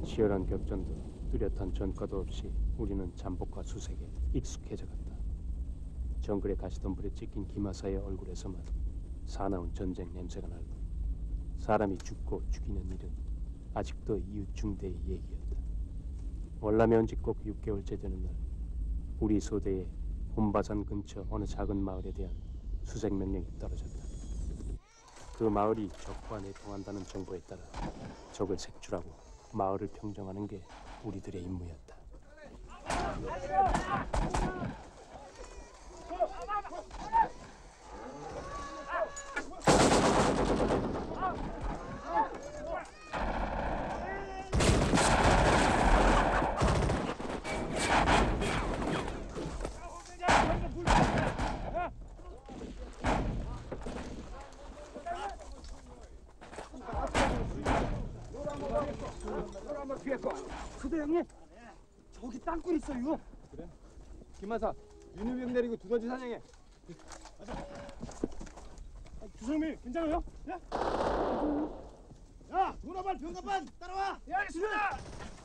치열한 격전도 뚜렷한 전과도 없이 우리는 잠복과 수색에 익숙해져 갔다. 정글의 가시덤불에 찍힌 기마사의 얼굴에서만 사나운 전쟁 냄새가 날고 사람이 죽고 죽이는 일은 아직도 이웃 중대의 얘기였다. 월남에 지 꼭 6개월째 되는 날, 우리 소대에 혼바산 근처 어느 작은 마을에 대한 수색 명령이 떨어졌다. 그 마을이 적과 내통한다는 정보에 따라 적을 색출하고 마을을 평정하는 게 우리들의 임무였다. 소대 형님, 저기 땅굴 있어요. 그래? 김마사, 윤유병 내리고 두더지 사냥해. 맞아. 주성민, 괜찮아요? 네? 야, 도나발 병갑반 따라와. 예, 알겠습니다.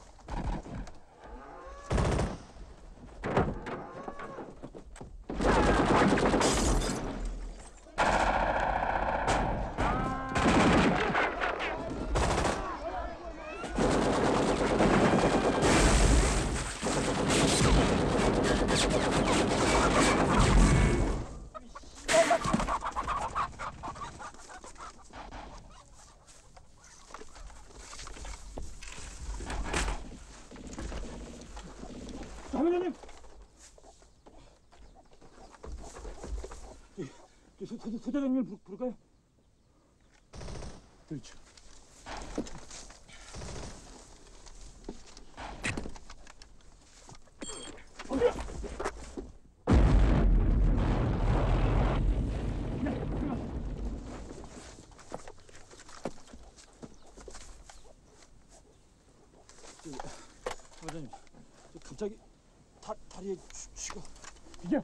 장관님, 소대장님을 부를까요? 그렇죠. 장관님, 갑자기 다리에 쥐가. 이게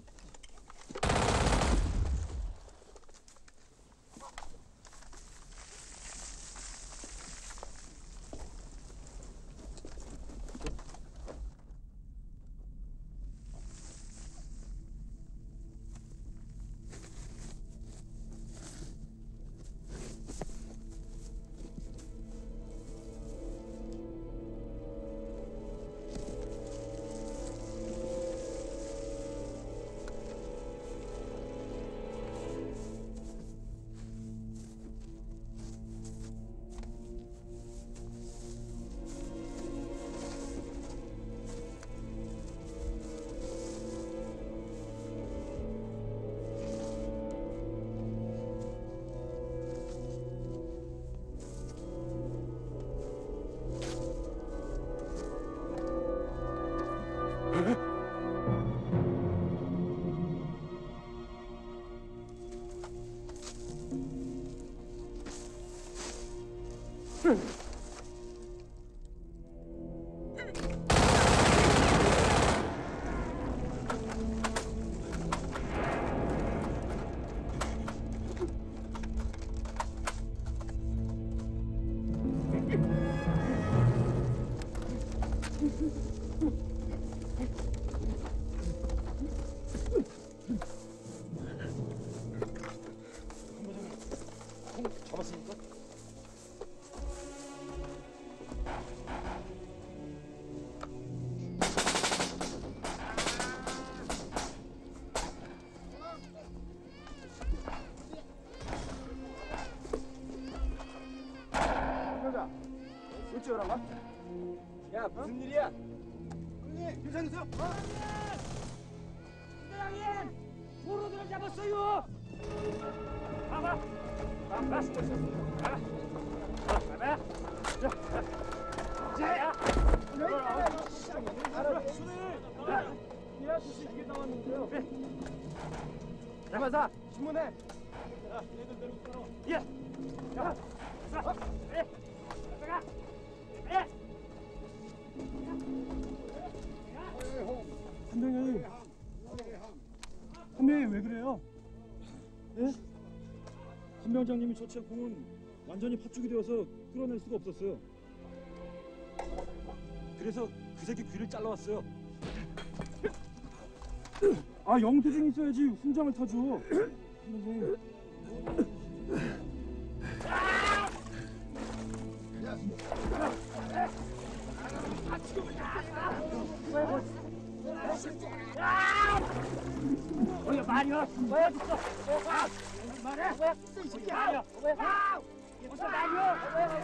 잡았습니까? 여자, 어찌 오란가? 야, 무슨 일이야? 형님, 괜찮으세요? 소대장님, 포로들을 잡았어요. 가봐. 가봐. 자, 야, 무슨 이게 나왔는데요? 김마사, 신문해. 야, 얘들 데리고 따라와. 예. 자, 예. 가가. 예. 한병현이, 한병이 왜 그래요? 예? 한병장님이 처치한 공은 완전히 팥죽이 되어서 끌어낼 수가 없었어요. 그래서 그 새끼 귀를 잘라왔어요. 아 영수증 있어야지 훈장을 타줘. 선생님. 왜 말이야? 왜 죽어? 왜 말해? 왜 이 새끼야? 왜? 무슨 말이야?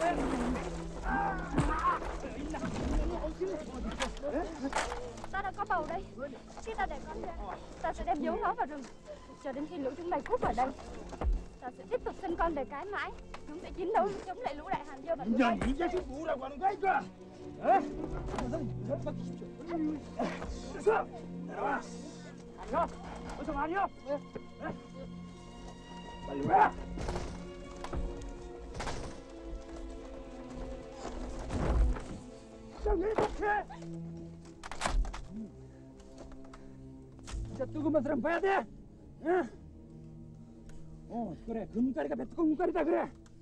Ta đã có bầu đây. Khi ta đẻ con ra, ta sẽ đem giấu nó vào rừng cho đến khi lũ chúng mày cút vào đây. Ta sẽ tiếp tục sinh con để cái mãi. Chúng sẽ chiến đấu chống lại lũ đại hàn dơ bẩn của 야, mày. 이 자식 뭐라고 하는 거야 이거? 에? 됐어. 내려와. 아니야. 어서 아니야. 왜? 빨리 와. 왜 이렇게? 진짜 뜨거운 사람 봐야 돼. 응? 그래. 금가리가 배 뜨거운 금가리다 그래.